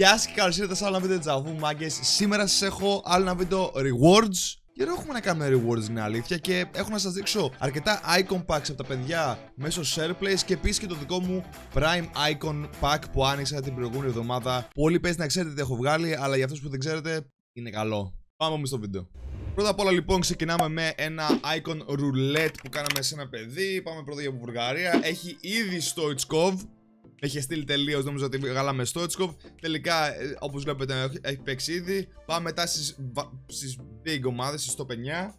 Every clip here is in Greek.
Γεια σας και καλώς ήρθατε σε άλλο ένα βίντεο Τζαβού μάγκες. Σήμερα σας έχω άλλο ένα βίντεο rewards. Καιρό έχουμε να κάνουμε rewards, είναι αλήθεια. Και έχω να σας δείξω αρκετά icon packs από τα παιδιά μέσω SharePlace. Και επίσης και το δικό μου Prime Icon Pack που άνοιξα την προηγούμενη εβδομάδα. Πολλοί παίζετε να ξέρετε τι έχω βγάλει, αλλά για αυτούς που δεν ξέρετε είναι καλό. Πάμε όμως στο βίντεο. Πρώτα απ' όλα λοιπόν ξεκινάμε με ένα icon roulette που κάναμε σε ένα παιδί. Πάμε πρώτα για Βουλγαρία. Έχει ήδη Stoichkov. Έχει στείλει τελείως, νόμιζα ότι βγάλαμε Stoichkov. Τελικά, όπως βλέπετε, έχει παίξει ήδη. Πάμε μετά στις big ομάδες, στις top 9.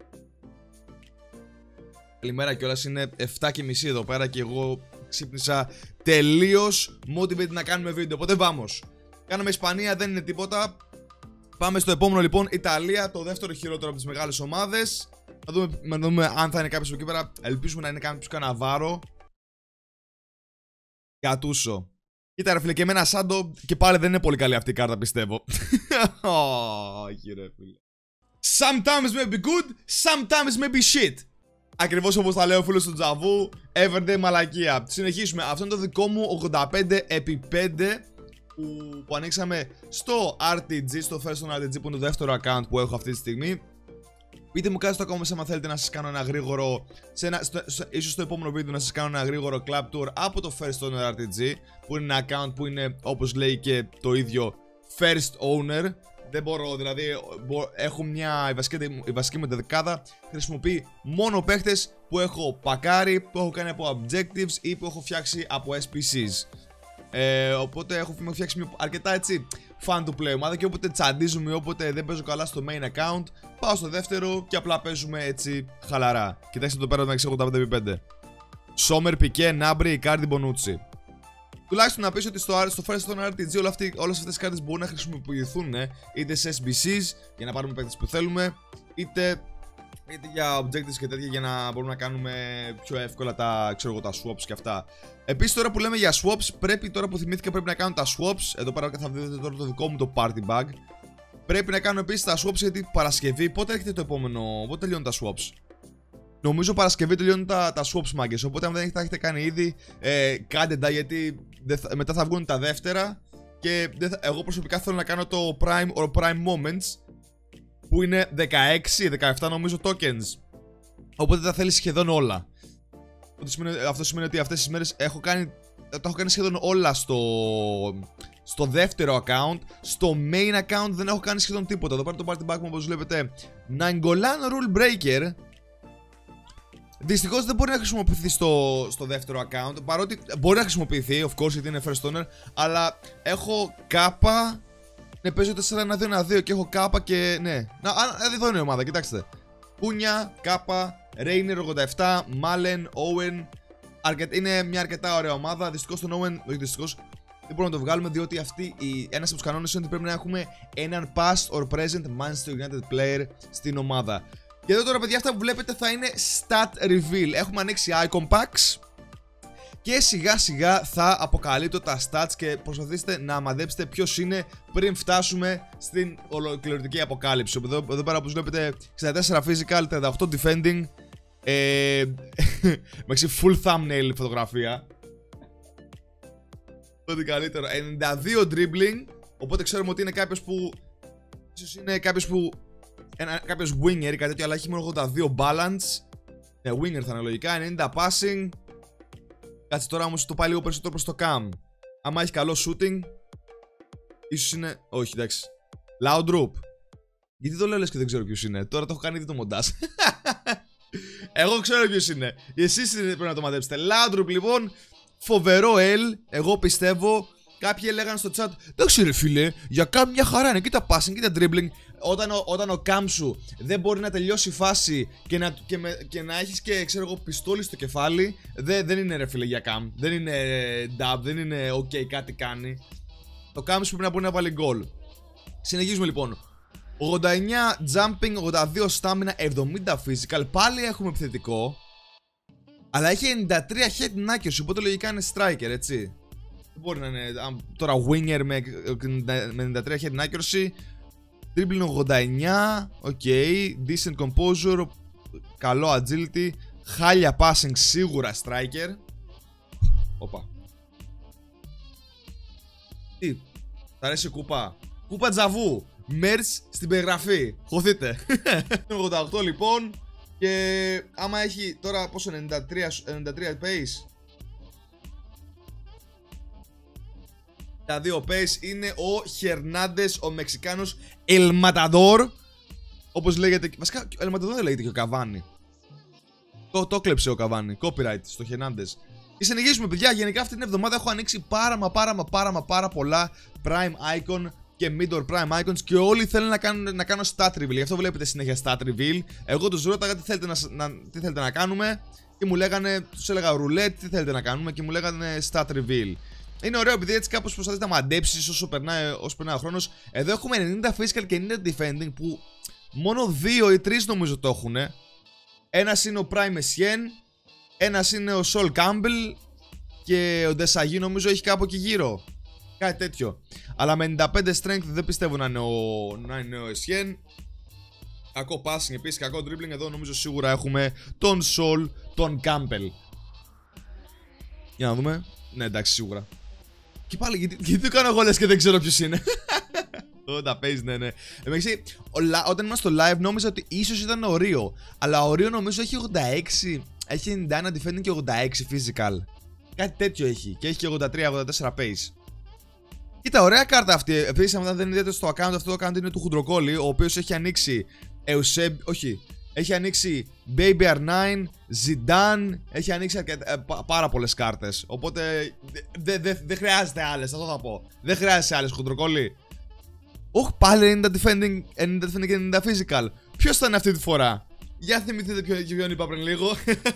Καλημέρα κιόλας, είναι 7:30 εδώ πέρα και εγώ ξύπνησα τελείως motivated να κάνουμε βίντεο. Οπότε vamos. Κάναμε Ισπανία, δεν είναι τίποτα. Πάμε στο επόμενο λοιπόν, Ιταλία, το δεύτερο χειρότερο από τις μεγάλες ομάδες. Να δούμε αν θα είναι κάποιος από εκεί πέρα. Ελπίζουμε να είναι κάποιος καναβάρο. Κατούσο. Κοίτα ρε φίλε, και εμένα Σάντο και πάλι δεν είναι πολύ καλή αυτή η κάρτα, πιστεύω. Όχι ρε φίλε. Sometimes may be good, sometimes may be shit. Ακριβώς όπως τα λέω φίλος του Τζαβού, everyday μαλακία. Συνεχίσουμε, αυτό είναι το δικό μου 85x5 που ανοίξαμε στο RTG, στο first RTG που είναι το δεύτερο account που έχω αυτή τη στιγμή. Πείτε μου κάτι στο ακόμα άμα θέλετε να σας κάνω ένα γρήγορο, ίσως στο επόμενο βίντεο να σας κάνω ένα γρήγορο club tour από το First Owner RTG, που είναι ένα account που είναι, όπως λέει και το ίδιο, First Owner. Δεν μπορώ, δηλαδή έχω η βασική μου δεκάδα χρησιμοποιεί μόνο παίχτες που έχω πακάρει, που έχω κάνει από objectives ή που έχω φτιάξει από SPCs. Οπότε έχω φτιάξει αρκετά έτσι fan to play ομάδα και όποτε τσαντίζουμε, όποτε δεν παίζω καλά στο main account, πάω στο δεύτερο και απλά παίζουμε έτσι χαλαρά. Κοιτάξτε εδώ πέρα το 85x5. Σόμερ, Πικέ, Νάμπρι, Ικάρντι, Μπονούτσι. Τουλάχιστον να πεις ότι στο first on RTG όλες αυτές τις κάρτες μπορούν να χρησιμοποιηθούν είτε σε SBCs για να πάρουμε παίκτες που θέλουμε, είτε για objectives και τέτοια για να μπορούμε να κάνουμε πιο εύκολα τα swaps και αυτά. Επίσης τώρα που λέμε για swaps, τώρα που θυμήθηκα πρέπει να κάνω τα swaps. Εδώ πέρα θα δείτε τώρα το δικό μου το party bag. Πρέπει να κάνω επίσης τα swaps γιατί Παρασκευή, πότε έρχεται το επόμενο, πότε τελειώνουν τα swaps? Νομίζω Παρασκευή τελειώνουν τα swaps μάγκες, οπότε αν δεν τα έχετε κάνει ήδη, κάντε τα γιατί μετά θα βγουν τα δεύτερα. Και εγώ προσωπικά θέλω να κάνω το Prime or Prime Moments, που είναι 16-17 νομίζω tokens. Οπότε τα θέλει σχεδόν όλα. Αυτό σημαίνει ότι αυτές τις μέρες τα έχω κάνει σχεδόν όλα στο δεύτερο account. Στο main account δεν έχω κάνει σχεδόν τίποτα. Εδώ πέρα το party back μου όπως βλέπετε, Nainggolan Rule Breaker. Δυστυχώς δεν μπορεί να χρησιμοποιηθεί στο δεύτερο account. Παρότι μπορεί να χρησιμοποιηθεί, of course, γιατί είναι first owner. Αλλά έχω κάπα. Ναι, παίζω 4-1-2-1-2 και έχω κάπα και ναι. Εδώ είναι η ομάδα, κοιτάξτε. Κούνια, κάπα, Ρέινερ 87, Μάλεν, Όουεν. Είναι μια αρκετά ωραία ομάδα. Δυστυχώς τον Όουεν, όχι δυστυχώς, δεν μπορούμε να το βγάλουμε διότι ένας από τους κανόνες είναι ότι πρέπει να έχουμε έναν past or present Manchester United player στην ομάδα. Και εδώ τώρα παιδιά αυτά που βλέπετε θα είναι stat reveal. Έχουμε ανοίξει icon packs και σιγά σιγά θα αποκαλύπτω τα stats και προσπαθήστε να μαδέψετε ποιος είναι πριν φτάσουμε στην ολοκληρωτική αποκάλυψη. Εδώ πέρα όπως βλέπετε 64 physical, 38 defending, με full thumbnail φωτογραφία. Ό,τι καλύτερο, 92 dribbling, οπότε ξέρουμε ότι είναι κάποιος που ίσως είναι κάποιος winger ή κάτι τέτοιο, αλλά έχει μόνο 82 balance. Ναι, winger θα είναι λογικά, 90 passing. Κάτσε τώρα όμως το πάει λίγο περισσότερο προς το cam. Άμα έχει καλό shooting, ίσως είναι... Όχι, εντάξει. Loudroop. Γιατί το λέω λες και δεν ξέρω ποιος είναι? Τώρα το έχω κάνει ήδη το μοντάζ. Εγώ ξέρω ποιος είναι. Εσείς πρέπει να το μαντέψετε. Loudroop λοιπόν. Φοβερό L. Εγώ πιστεύω. Κάποιοι έλεγαν στο chat, εντάξει ρε φίλε, για cam μια χαρά είναι. Κοίτα passing, κοίτα dribbling. Όταν ο cam σου δεν μπορεί να τελειώσει η φάση και να έχεις και ξέρω εγώ πιστόλι στο κεφάλι, δεν είναι ρε φίλε για cam. Δεν είναι dub, δεν είναι ok, κάτι κάνει. Το cam σου πρέπει να μπορεί να βάλει goal. Συνεχίζουμε λοιπόν. 89 jumping, 82 stamina, 70 physical. Πάλι έχουμε επιθετικό. Αλλά έχει 93 head accuracy, οπότε λογικά είναι striker, έτσι. Δεν μπορεί να είναι τώρα winger με 93 head accuracy. Dribbling 89. Ok, decent composure. Καλό agility. Χάλια passing, σίγουρα striker. Οπα. Τι, Θα αρέσει η κούπα. Κούπα Τζαβού. Merch στην περιγραφή. Χωθείτε. 88 λοιπόν. Και άμα έχει τώρα πόσο 93 pace. Τα δύο pace είναι ο Χερνάντες, ο Μεξικάνος El Matador. Όπως λέγεται. Βασικά El Matador δεν λέγεται και ο Καβάνι. Το κλέψε ο Καβάνι. Copyright στο Χερνάντες. Και συνεχίζουμε, παιδιά. Γενικά αυτή την εβδομάδα έχω ανοίξει πάρα πολλά Prime Icon και Mid-Or Prime Icons και όλοι θέλουν να κάνω stat reveal. Γι' αυτό βλέπετε συνέχεια stat reveal. Εγώ τους ρώταγα τι θέλετε να κάνουμε και μου λέγανε, τους έλεγα roulette, τι θέλετε να κάνουμε και μου λέγανε stat reveal. Είναι ωραίο επειδή έτσι κάπως προσπαθείς να μαντέψεις όσο περνάει ο χρόνος. Εδώ έχουμε 90 physical και 90 defending που μόνο 2 ή 3 νομίζω το έχουν. Ένας είναι ο Prime Essien, ένας είναι ο Sol Campbell και ο Desagi νομίζω έχει κάπου εκεί γύρω. Κάτι τέτοιο. Αλλά με 95 strength δεν πιστεύω να είναι ο Essien. Κακό passing επίσης, κακό dribbling. Εδώ νομίζω σίγουρα έχουμε τον Sol, τον Campbell. Για να δούμε. Ναι, εντάξει, σίγουρα. Και πάλι, γιατί το κάνω εγώ λες και δεν ξέρω ποιος είναι. Τα παίζει, ναι. Όταν είμαστε στο live νόμιζα ότι ίσως ήταν ο Ρίο. Αλλά ο Ρίο νομίζω έχει 86. Έχει 91 defending και 86 physical. Κάτι τέτοιο έχει. Και έχει και 83-84 pace. Κοίτα, ωραία κάρτα αυτή. Επίσης, αν δεν είδατε στο account, αυτό το account είναι του Χουντροκόλλη, ο οποίος έχει ανοίξει έχει ανοίξει Baby R9, Zidane, έχει ανοίξει πάρα πολλές κάρτες. Οπότε δεν χρειάζεται άλλες, αυτό θα πω. Δεν χρειάζεται άλλες, Χουντροκόλλη. Όχι, πάλι 90 defending και 90 physical. Ποιος θα είναι αυτή τη φορά? Για θυμηθείτε ποιον είπα πριν λίγο.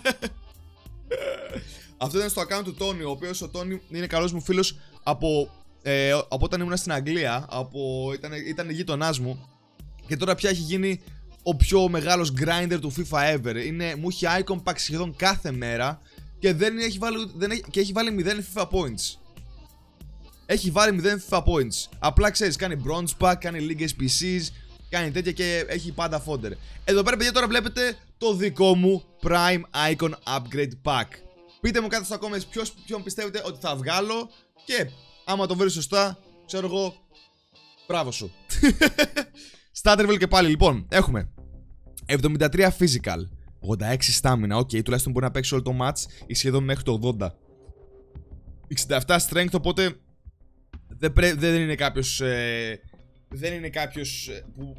Αυτό ήταν στο account του Τόνι, ο οποίος ο Τόνι είναι καλός μου φίλος από όταν ήμουν στην Αγγλία. Ήταν γείτονάς μου. Και τώρα πια έχει γίνει ο πιο μεγάλος grinder του FIFA ever. Μου έχει icon pack σχεδόν κάθε μέρα. Και έχει βάλει 0 FIFA points. Έχει βάλει 0 FIFA points. Απλά ξέρεις, κάνει bronze pack, κάνει league SPCs, κάνει τέτοια και έχει πάντα fodder. Εδώ πέρα, παιδιά, τώρα βλέπετε το δικό μου Prime Icon Upgrade Pack. Πείτε μου κάτω στα comments ποιον πιστεύετε ότι θα βγάλω. Και άμα το βρεις σωστά, ξέρω εγώ, μπράβο σου. Starter και πάλι, λοιπόν, έχουμε 73 physical, 86 stamina, ok, τουλάχιστον μπορεί να παίξει όλο το match ή σχεδόν μέχρι το 80. 67 strength, οπότε δεν είναι κάποιος που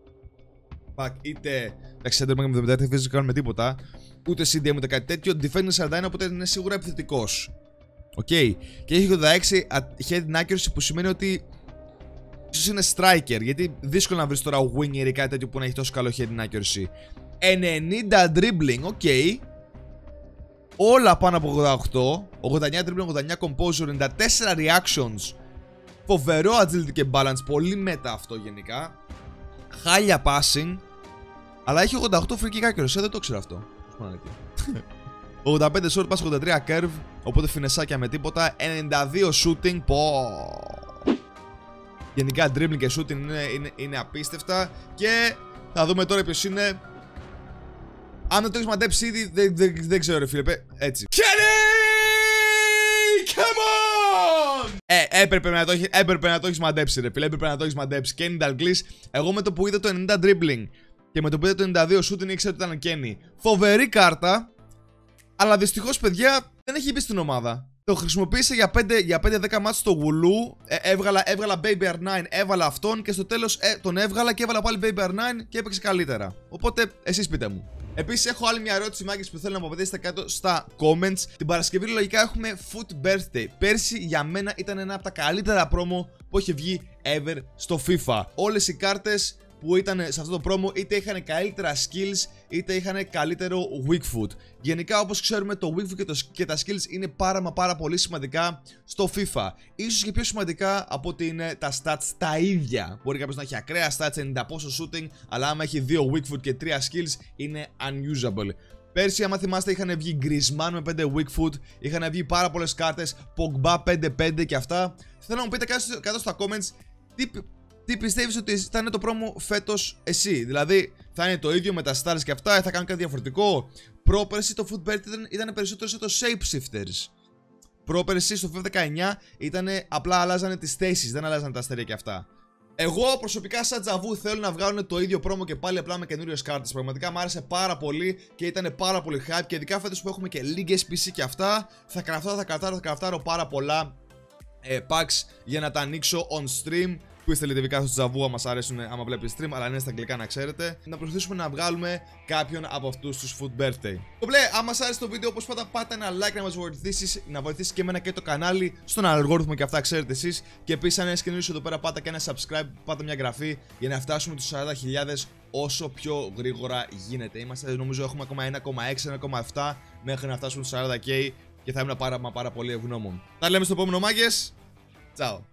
είτε center με 73 physical με τίποτα, ούτε CDM ούτε κάτι τέτοιο. Defender 41, οπότε είναι σίγουρα επιθετικός. Ok, και έχει 86 head accuracy, που σημαίνει ότι ίσως είναι striker, γιατί δύσκολο να βρεις τώρα winger ή κάτι τέτοιο που να έχει τόσο καλό head accuracy. 90 dribbling, ok. Όλα πάνω από 88. 89 dribbling, 89 composure, 94 reactions. Φοβερό agility και balance, πολύ μέτα αυτό γενικά. Χάλια passing. Αλλά έχει 88 free kick accuracy, δεν το ξέρω αυτό. 85 short pass, 83 curve, οπότε φινεσάκια με τίποτα. 92 shooting, γενικά dribbling και shooting είναι απίστευτα. Και θα δούμε τώρα ποιος είναι. Αν δεν το έχεις μαντέψει ήδη, δεν ξέρω ρε φίλε, έτσι. Kenny! Come on! Έπρεπε να το έχεις μαντέψει ρε φίλε, έπρεπε να το έχεις μαντέψει. Kenny Dalglish, εγώ με το που είδα το 90 dribbling και με το που είδα το 92 shooting ήξερα ότι ήταν Kenny. Φοβερή κάρτα, αλλά δυστυχώς, παιδιά, δεν έχει μπει στην ομάδα. Το χρησιμοποίησα για 5-10 μάτς στο γουλού. Έβγαλα Baby R9, έβαλα αυτόν και στο τέλος τον έβγαλα και έβαλα πάλι Baby R9 και έπαιξε καλύτερα. Οπότε εσείς πείτε μου. Επίσης έχω άλλη μια ερώτηση, μάγκες, που θέλω να μου απαντήσετε κάτω στα comments. Την Παρασκευή λογικά έχουμε Foot Birthday. Πέρσι για μένα ήταν ένα από τα καλύτερα promo που έχει βγει ever στο FIFA. Όλες οι κάρτες που ήταν σε αυτό το promo είτε είχαν καλύτερα skills είτε είχαν καλύτερο weak foot. Γενικά, όπως ξέρουμε, το weak foot και τα skills είναι πάρα πολύ σημαντικά στο FIFA. Ίσως και πιο σημαντικά από ότι είναι τα stats τα ίδια. Μπορεί κάποιος να έχει ακραία stats, 90 πόσο shooting, αλλά άμα έχει 2 weak foot και 3 skills είναι unusable. Πέρσι, άμα θυμάστε, είχαν βγει Griezmann με 5 weak foot, είχαν βγει πάρα πολλές κάρτες, Pogba 5-5 και αυτά. Θέλω να μου πείτε κάτω στα comments τι πιστεύεις ότι θα είναι το promo φέτος εσύ. Δηλαδή, θα είναι το ίδιο με τα stars και αυτά, θα κάνουν κάτι διαφορετικό. Πρόπερση το Foot Birthday ήταν περισσότερο σε το Shapeshifters. Πρόπερση στο FIFA 19 ήταν απλά αλλάζανε τις θέσεις, δεν αλλάζανε τα αστέρια και αυτά. Εγώ προσωπικά, σαν Τζαβού, θέλω να βγάλουν το ίδιο πρόμο και πάλι απλά με καινούριες κάρτες. Πραγματικά μου άρεσε πάρα πολύ και ήταν πάρα πολύ hype. Και ειδικά φέτος που έχουμε και λίγες PC και αυτά, θα κραφτάρω πάρα πολλά packs για να τα ανοίξω on stream. Που είστε λιτεβικά στο Τζαβού, άμα σας αρέσουν, άμα βλέπετε stream, αλλά είναι στα αγγλικά να ξέρετε. Να προσπαθήσουμε να βγάλουμε κάποιον από αυτούς τους food birthday. Οπότε, άμα σας άρεσε το βίντεο, όπως πάντα, πάτε ένα like να μας βοηθήσει, να βοηθήσει και εμένα και το κανάλι στον αλγόριθμο και αυτά, ξέρετε εσείς. Και επίσης, αν είσαι καινούριο εδώ πέρα, πάτε και ένα subscribe, πάτε μια εγγραφή για να φτάσουμε τους 40.000 όσο πιο γρήγορα γίνεται. Είμαστε, νομίζω, έχουμε ακόμα 1,6-1,7 μέχρι να φτάσουμε τους 40k και θα ήμουν πάρα πολύ ευγνώμων. Τα λέμε στο επόμενο, μάγκες. Ciao.